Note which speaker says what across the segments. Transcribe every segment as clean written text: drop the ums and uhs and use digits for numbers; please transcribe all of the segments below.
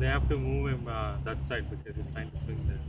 Speaker 1: They have to move him that side because he's trying to swing there.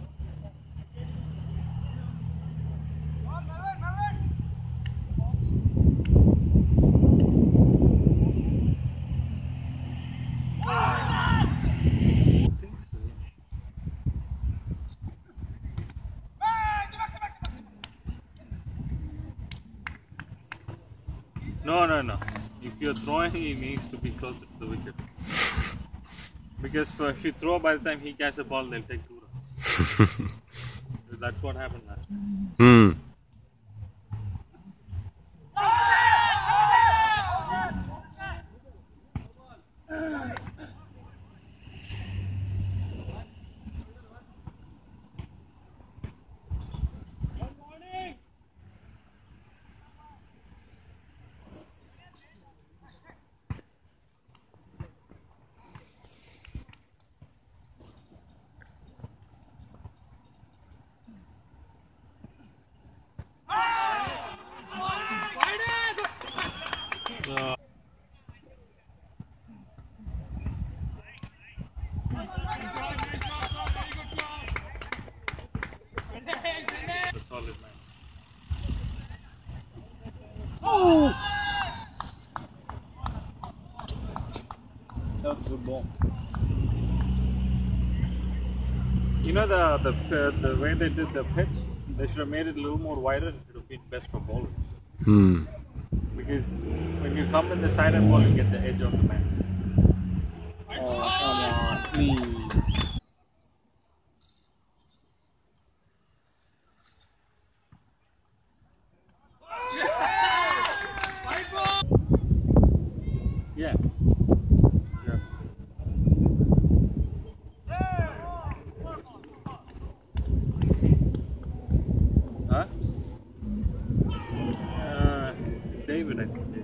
Speaker 1: No. If you're throwing, he needs to be closer to the wicket. Because if you throw by the time he catches the ball, they'll take 2 runs. That's what happened last time. That's all it matters.
Speaker 2: Oh! That was a good ball.
Speaker 1: You know the way they did the pitch, they should have made it a little more wider. It would have been best for bowlers. Because when you come in the side and ball, you get the edge of the man.
Speaker 2: Oh, come on, please.
Speaker 1: Yeah. Huh? David, I think.